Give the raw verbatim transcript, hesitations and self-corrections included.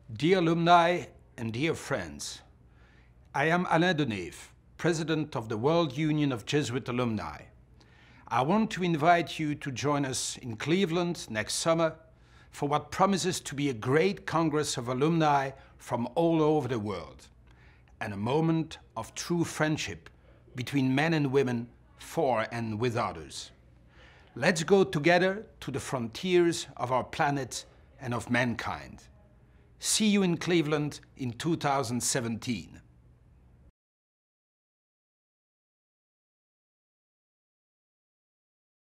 Dear alumni and dear friends, I am Alain Deneve, President of the World Union of Jesuit Alumni. I want to invite you to join us in Cleveland next summer for what promises to be a great congress of alumni from all over the world, and a moment of true friendship between men and women for and with others. Let's go together to the frontiers of our planet and of mankind. See you in Cleveland in two thousand seventeen.